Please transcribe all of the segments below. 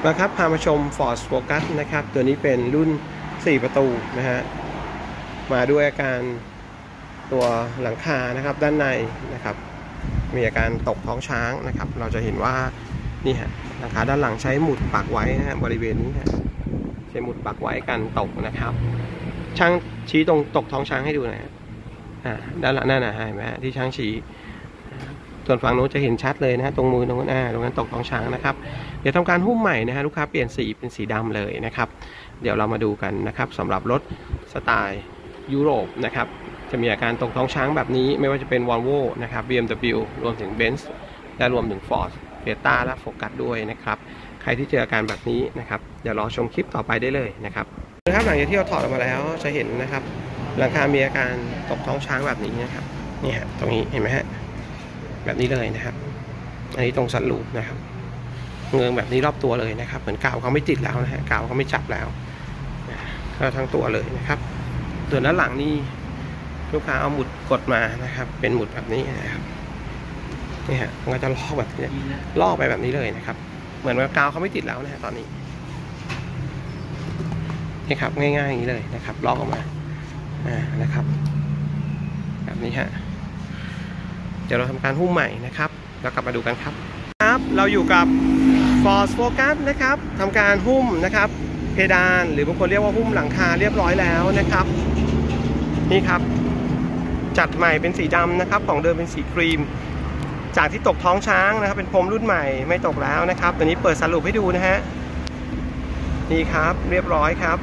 นะครับพามาชม Ford Focus นะครับตัวนี้เป็นรุ่น4ประตูนะฮะมาด้วยอาการตัวหลังคานะครับด้านในนะครับมีอาการตกท้องช้างนะครับเราจะเห็นว่านี่ฮะหลังคาด้านหลังใช้หมุดปักไว้นะฮะบริเวณนี้ฮะใช้หมุดปักไว้กันตกนะครับช่างชี้ตรงตกท้องช้างให้ดูนะฮะด้านหลังนั่นนะเห็นไหมฮะที่ช่างชี้ส่วนฝั่งโน้นจะเห็นชัดเลยนะฮะตรงมือตรงนั้นตกท้องช้างนะครับเดี๋ยวทำการหุ้มใหม่นะฮะลูกค้าเปลี่ยนสีเป็นสีดำเลยนะครับเดี๋ยวเรามาดูกันนะครับสำหรับรถสไตล์ยุโรปนะครับจะมีอาการตกท้องช้างแบบนี้ไม่ว่าจะเป็น Volvo นะครับ BMW รวมถึง Benz และรวมถึง Ford Fiesta และ Focus ด้วยนะครับใครที่เจออาการแบบนี้นะครับเดี๋ยวรอชมคลิปต่อไปได้เลยนะครับหลังจากที่เราถอดออกมาแล้วจะเห็นนะครับหลังคามีอาการตกท้องช้างแบบนี้นะครับนี่ฮะตรงนี้เห็นไหมฮะแบบนี้เลยนะครับอันนี้ตรงสันลูปนะครับเงืองแบบนี้รอบตัวเลยนะครับเหมือนกาวเขาไม่ติดแล้วนะฮะกาวเขาไม่จับแล้วก็ทั้งตัวเลยนะครับส่วนด้านหลังนี่ลูกค้าเอาหมุดกดมานะครับเป็นหมุดแบบนี้นะครับนี่ฮะมันก็จะลอกแบบนี้ลอกไปแบบนี้เลยนะครับเหมือนว่ากาวเขาไม่ติดแล้วนะฮะตอนนี้นี่ครับง่ายๆอย่างนี้เลยนะครับลอกออกมานะครับแบบนี้ฮะเดี๋ยวเราทำการหุ้มใหม่นะครับแล้วกลับมาดูกันครับเราอยู่กับ Ford Focus นะครับทำการหุ้มนะครับเพดานหรือบางคนเรียกว่าหุ้มหลังคาเรียบร้อยแล้วนะครับนี่ครับจัดใหม่เป็นสีดำนะครับของเดิมเป็นสีครีมจากที่ตกท้องช้างนะครับเป็นพรมรุ่นใหม่ไม่ตกแล้วนะครับตัวนี้เปิดสรุปให้ดูนะฮะนี่ครับเรียบร้อยครับ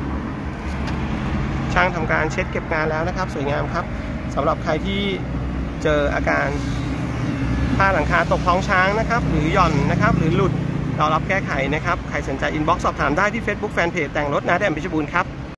ช่างทำการเช็ดเก็บงานแล้วนะครับสวยงามครับสำหรับใครที่เจออาการผ้าหลังคาตกท้องช้างนะครับหรือหย่อนนะครับหรือหลุดเรารับแก้ไขนะครับใครสนใจอินบ็อกซ์สอบถามได้ที่ Facebook Fanpage แต่งรถนาแดมเพชรบูรณ์ครับ